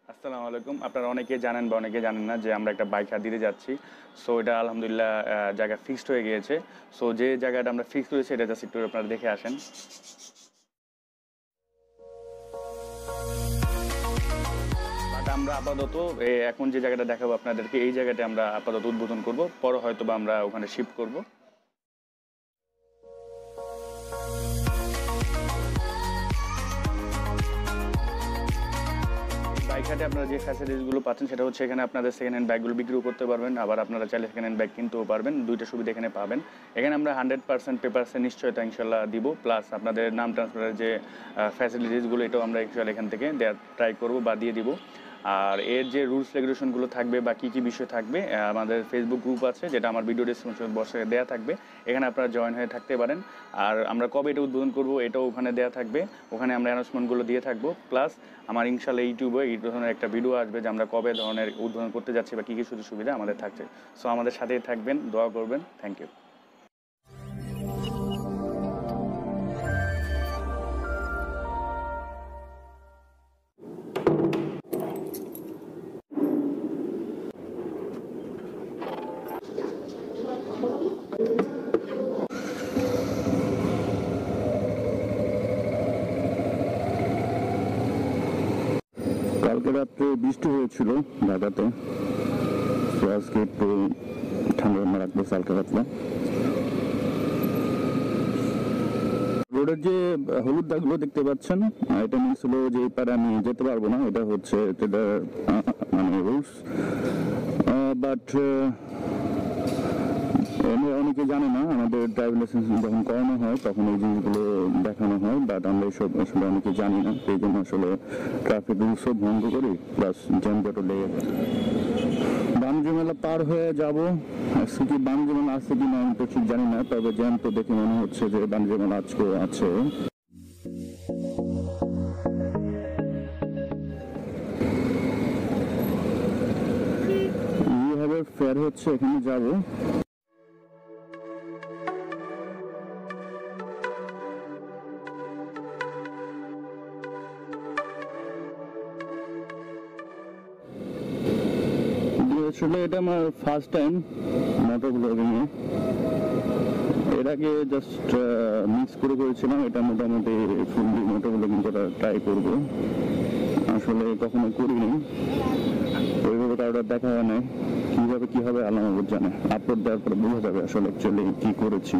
আসসালামু আলাইকুম। আপনারা অনেকে জানেন বা অনেকে জানেন না যে আমরা একটা বাইক হাত দিতে যাচ্ছি। সো এটা আলহামদুলিল্লাহ জায়গা ফিক্সড হয়ে গিয়েছে। সো যে জায়গাটা আমরা ফিক্সড করেছি এটা জাস্ট একটু আপনারা দেখে আসেন। বাট আমরা আপাতত এখন যে জায়গাটা দেখাবো আপনাদেরকে, এই জায়গাটা আমরা আপাতত উদ্বোধন করব। পরে হয়তো বা আমরা ওখানে শিফট করব। বাইকহাটে আপনারা যে ফ্যাসিলিটিসগুলো পাচ্ছেন সেটা হচ্ছে এখানে আপনাদের সেকেন্ড হ্যান্ড ব্যাগগুলো বিক্রিও করতে পারবেন, আবার আপনারা চাইলে সেকেন্ড হ্যান্ড ব্যাগ কিনতেও পারবেন। দুইটা সুবিধা এখানে পাবেন। এখানে আমরা 100% পেপারসের নিশ্চয়তা ইনশাল্লাহ দিব, প্লাস আপনাদের নাম ট্রান্সফারের যে ফ্যাসিলিটিসগুলো এটাও আমরা অ্যাকচুয়ালি এখান থেকে দেওয়ার ট্রাই করবো বা দিয়ে দিব। আর এর যে রুলস রেগুলেশনগুলো থাকবে বা কী কী বিষয় থাকবে, আমাদের ফেসবুক গ্রুপ আছে যেটা আমার ভিডিও ডিসক্রিপশন বক্সে দেওয়া থাকবে, এখানে আপনারা জয়েন হয়ে থাকতে পারেন। আর আমরা কবে এটা উদ্বোধন করব এটাও ওখানে দেওয়া থাকবে, ওখানে আমরা অ্যানাউন্সমেন্টগুলো দিয়ে থাকবো। প্লাস আমার ইনশাল্লাহ ইউটিউবে এই ধরনের একটা ভিডিও আসবে যে আমরা কবে ধরনের উদ্বোধন করতে যাচ্ছি বা কী কী সুযোগ সুবিধা আমাদের থাকছে। সো আমাদের সাথেই থাকবেন, দোয়া করবেন। Thank you. কালকে রাত্রে বৃষ্টি হয়েছিল ঢাকাতে, তো আজকে একটু ঠান্ডা ঠান্ডা রাখতেছে হালকা পাতলা। রোডের যে হলুদ দাগগুলো দেখতে পাচ্ছেন, এটা মিনস হলো যে এই পারে আমি যেতে পারবো না, এটা হচ্ছে এটা মানে রুলস। বাট অনেকে জানে না, আমাদের ড্রাইভিং লাইসেন্স যখন করানো হয় তখন এই জিনিসগুলো দেখানো হয়, বাট আমরা এইসব আসলে অনেকে জানি না। সেই জন্য আসলে ট্রাফিক রুলসও ভঙ্গ করি, প্লাস যানজটও লেগে যায়। বাণিজ্য মেলা পার হয়ে যাব, আজকে কি বাণিজ্য মেলা আছে কি না আমি তো ঠিক জানি না, তবে জ্যাম তো দেখে মনে হচ্ছে যে বাণিজ্য মেলা আজকেও আছে। এইভাবে ফের হচ্ছে, এখানে যাবো। আসলে এটা আমার ফার্স্ট টাইম মোটর ব্লগিং এ। এর আগে জাস্ট মিক্স করেছিলাম, এটা মোটামুটি ফুললি মোটর ব্লগিং করা ট্রাই করব। আসলে কখনো করিনি, ওইভাবে কারোটা দেখা হয় নাই। কিভাবে কি হবে আল্লাহ মাবুদ জানে, আপলোড দেওয়ার পরে বোঝা যাবে আসলে অ্যাকচুয়ালি কি করেছি।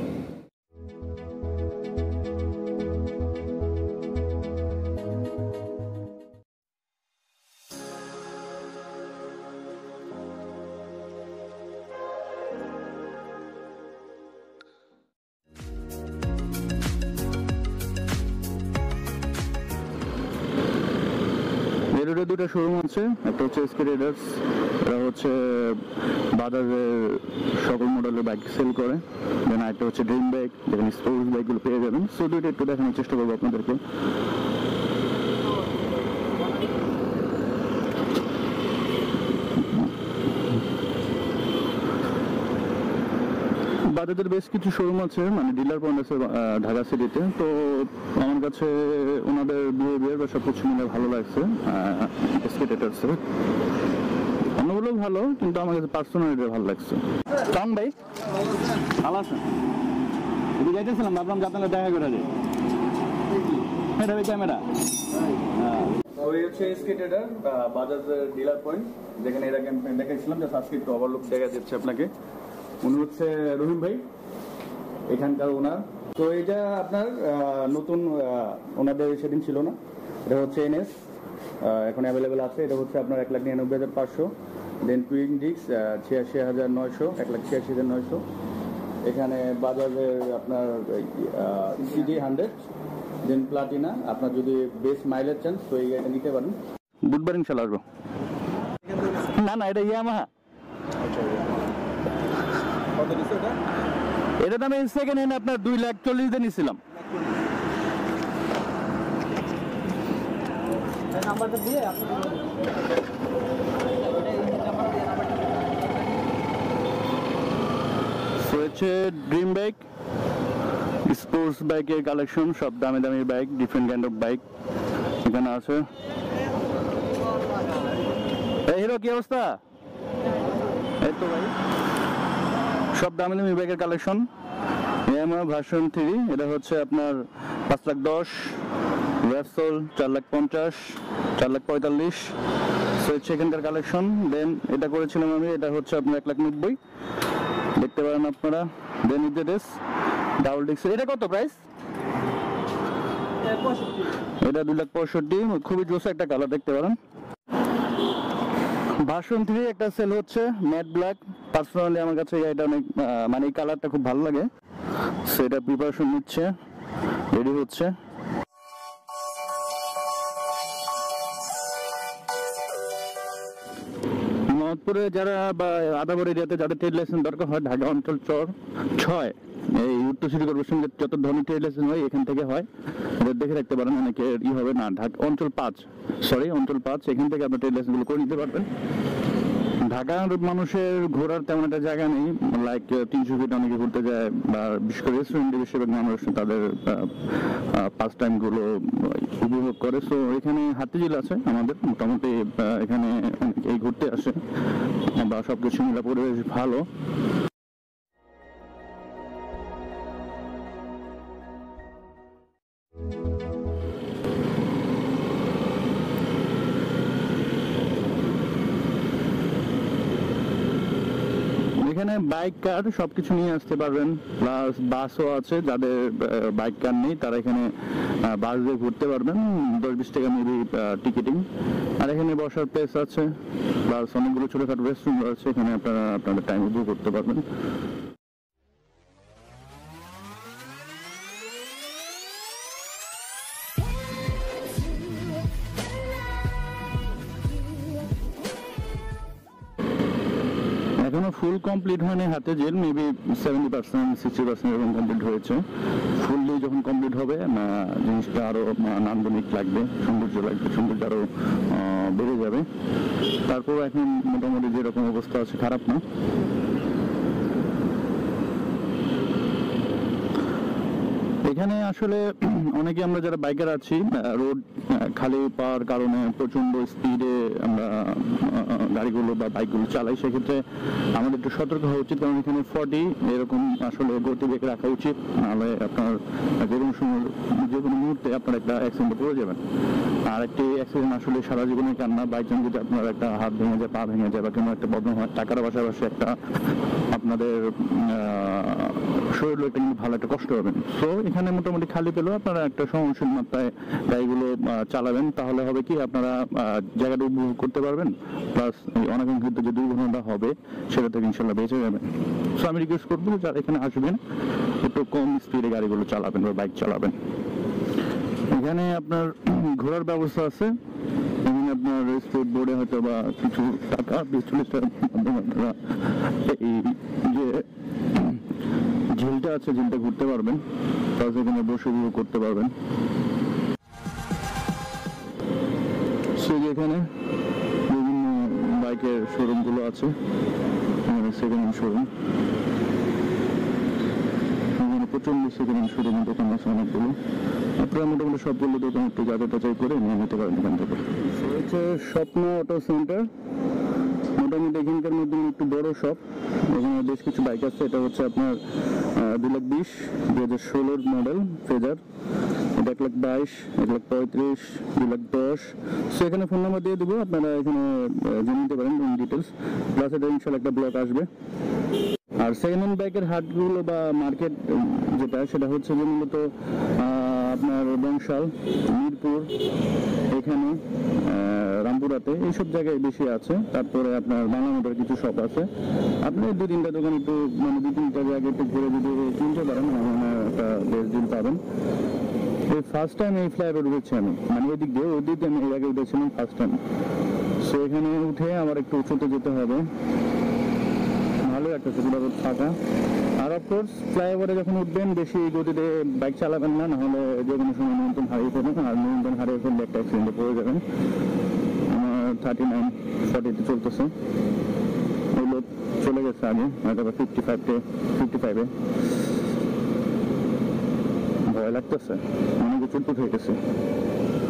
রোডে দুটো শোরুম আছে, একটা হচ্ছে এসকে ট্রেডার্স, এরা হচ্ছে বাজারের সকল মডেলের বাইক সেল করে। দেন একটা হচ্ছে ড্রিম বাইক, যেখানে স্পোর্টস বাইকগুলো পেয়ে যাবেন। সো দুইটা একটু দেখানোর চেষ্টা করবো আপনাদেরকে। বাজাজের বেশ কিছু শোরুম আছে, মানে ডিলার পয়েন্ট আছে ঢাকা সিটিতে। তো আমার কাছে ওনাদের বিহেভিয়ার বা সব কিছু মিলে ভালো লাগছে এসকে ট্রেডার্সের। অন্যগুলো ভালো, কিন্তু আমার কাছে পার্সোনালি ভালো লাগছে। কারণ ভাই ভালো আছে, এদিকে যাইতেছিলাম, ভাবলাম যে আপনারা দেখা করে যায়। এটা ওই ক্যামেরা ওই হচ্ছে এসকে ট্রেডার বাজাজের ডিলার পয়েন্ট, যেখানে এর আগে আমি দেখাইছিলাম। জাস্ট আজকে একটু ওভারলুক দেখা যাচ্ছে আপনাকে। উনি হচ্ছে রহিম ভাই, এখানকার ওনার। তো এটা আপনার নতুন, ওনাদের সেদিন ছিল না। এটা হচ্ছে এনএস, এখন অ্যাভেলেবেল আছে। এটা হচ্ছে আপনার 1,99,500। দেন টুইন ডিক্স 86,900, 1,86,900। এখানে বাজাজের আপনার সিডি 100, দেন প্লাটিনা। আপনার যদি বেস্ট মাইলেজ চান তো এই গাড়িটা নিতে পারেন। বুধবার ইনশাল্লাহ আসবো। না না, এটা ইয়ামাহা। কত দিচ্ছে এটা? এটা তো আমি সেকেন্ড হ্যান্ড আপনার 2,40,000 দিয়ে নিয়েছিলাম। নাম্বারটা দিয়ে হচ্ছে ড্রিম বাইক, স্পোর্টস বাইকের কালেকশন, সব দামি দামি bike, different kind of bike এখানে আছে। হিরো কি অবস্থা? এই তো ভাই সব দামি দামি বাইকের কালেকশন। ইয়ামাহা ভার্সন 3, এটা হচ্ছে আপনার 5,10,000, র্যাপসোল 4,50,000, 4,45,000। সো সেখানকার কালেকশন। দেন এটা করেছিলাম আমি, এটা হচ্ছে আপনার 1,90,000 দেখতে পারেন আপনারা। দেন ইজেস ডাবল ডিক্স, এটা কত প্রাইস? এটা 2,65,000, খুবই জোস একটা কালার দেখতে পারেন। ভার্সন 3 একটা সেল হচ্ছে ম্যাট ব্ল্যাক। পার্সোনালি আমার কাছে এটা অনেক মানে এই কালারটা খুব ভালো লাগে, সেটা প্রিপারেশন নিচ্ছে, রেডি হচ্ছে। মোহাম্মদপুরে যারা বা আদাবর এরিয়াতে যাদের ট্রেড লাইসেন্স দরকার হয়, ঢাকা অঞ্চল 6 এই উত্তর সিটি কর্পোরেশন যত ধরনের ট্রেড লাইসেন্স হয় এখান থেকে হয়, এটা দেখে রাখতে পারেন। অনেকে ই হবে না, ঢাকা অঞ্চল 5 এখান থেকে আপনার ট্রেড লাইসেন্সগুলো করে নিতে পারবেন। ঢাকার মানুষের ঘোরার তেমন একটা জায়গা নেই, লাইক 300 ফিট অনেকে ঘুরতে যায়, বা বিশেষ করে রেস্টুরেন্টে বেশিরভাগ মানুষ তাদের পাস টাইম গুলো উপভোগ করে। সো এখানে হাতিঝিল আছে আমাদের, মোটামুটি এখানে অনেকেই ঘুরতে আসে, বা সবকিছু মিলে পরিবেশ ভালো। এখানে বাইক কার সবকিছু নিয়ে আসতে পারবেন, প্লাস বাসও আছে। যাদের বাইক কার নেই তারা এখানে বাস দিয়ে ঘুরতে পারবেন, 10-20 টাকা মেবি টিকিটিং। আর এখানে বসার প্লেস আছে, প্লাস অনেকগুলো ছোটখাটো রেস্টুরেন্ট আছে, এখানে আপনারা আপনাদের টাইম উপভোগ করতে পারবেন। এখনো ফুল কমপ্লিট হয়নি হাতিঝিল, মেবি 70%-60% এরকম কমপ্লিট হয়েছে। ফুললি যখন কমপ্লিট হবে জিনিসটা আরো নান্দনিক লাগবে, সৌন্দর্য আরো বেড়ে যাবে। তারপর এখন মোটামুটি যেরকম অবস্থা আছে খারাপ না। এখানে আসলে অনেকে আমরা যারা বাইকার আছি, রোড খালি পাওয়ার কারণে প্রচন্ড স্পিডে আমরা গাড়িগুলো বা বাইকগুলো চালাই, সেক্ষেত্রে আমাদের একটু সতর্ক হওয়া উচিত। কারণ এখানে 40 এরকম আসলে গতিবেগ রাখা উচিত, নাহলে আপনার যে কোনো সময় যে কোনো মুহূর্তে আপনার একটা অ্যাক্সিডেন্টে পড়ে যাবেন। আর একটি অ্যাক্সিডেন্ট আসলে সারা জীবনের কান্না। বাই চান্স যদি আপনার একটা হাত ভেঙে যায়, পা ভেঙে যায়, বা কোনো একটা প্রবলেম হয়, টাকার পাশাপাশি একটা আপনাদের শরীরে একটা কিন্তু ভালো একটা কষ্ট পাবেন। সো এখানে মোটামুটি খালি পেলেও আপনারা একটা সহনশীল মাত্রায় গাড়িগুলো চালাবেন, তাহলে হবে কি আপনারা জায়গাটা উপভোগ করতে পারবেন, প্লাস অনাকাঙ্ক্ষিত যে দুর্ঘটনাটা হবে সেটা থেকে ইনশাল্লাহ বেঁচে যাবেন। সো আমি রিকোয়েস্ট করবো যারা এখানে আসবেন একটু কম স্পিডে গাড়িগুলো চালাবেন বা বাইক চালাবেন। এখানে আপনার ঘোরার ব্যবস্থা আছে, এখানে আপনার স্পিড বোর্ডে হয়তো বা কিছু টাকা 20-40 টাকার মাধ্যমে আপনারা এই যে ঝিলটা আছে ঝিলটা ঘুরতে পারবেন, প্লাস এখানে বসে উপভোগ করতে পারবেন। এখানে বিভিন্ন বাইকের শোরুম গুলো আছে, এখানে সেকেন্ড হ্যান্ড শোরুম, এখানে প্রচন্ড সেকেন্ড হ্যান্ড শোরুম দোকান আছে অনেকগুলো। আপনারা মোটামুটি সবগুলো দোকান একটু যাচাই করে নিয়ে নিতে পারেন এখান থেকে। হচ্ছে স্বপ্ন অটো সেন্টার, মোটামুটি এখানকার মধ্যে একটু বড় শপ। এখানে বেশ কিছু বাইক আছে। এটা হচ্ছে আপনার 2,20,000 2016 মডেল ফেজার, এটা 1,22,000, 1,35,000, 2,10,000। সো এখানে ফোন নাম্বার দিয়ে দেবো, আপনারা এখানে জেনে নিতে পারেন ডিটেলস, প্লাস এটা ইনশাল্লাহ একটা ব্লগ আসবে। আর সেকেন্ড হ্যান্ড বাইকের হাটগুলো বা মার্কেট যেটা, সেটা হচ্ছে যে মূলত আপনার বংশাল, মিরপুর, এখানে রামপুরাতে এইসব জায়গায় বেশি আছে। তারপরে আপনার বাংলা মোটর কিছু শপ আছে। আপনি 2-3টা দোকান একটু মানে 2-3টা জায়গায় একটু ঘুরে যদি কিনতে পারেন, একটা বেশ দিন পাবেন। এই ফার্স্ট টাইম এই ফ্লাইওভার উঠেছি আমি, মানে ওই দিক দিয়ে আমি এর আগে উঠেছিলাম ফার্স্ট টাইম। সো এখানে উঠে আমার একটু উঁচুতে যেতে হবে, ভালো একটা পুরো রোড ফাঁকা। আর অফকোর্স ফ্লাইওভারে যখন উঠবেন বেশি গতিতে বাইক চালাবেন না, নাহলে যে কোনো সময় নিয়ন্ত্রণ হারিয়ে ফেলবেন, আর নিয়ন্ত্রণ হারিয়ে ফেললে একটা অ্যাক্সিডেন্টে পড়ে যাবেন। আমার 39-40 চলতেছে, ওই লোক চলে গেছে আগে, হয়তো 55-এ। ভয় লাগতেছে, অনেক উঁচু হয়ে গেছে।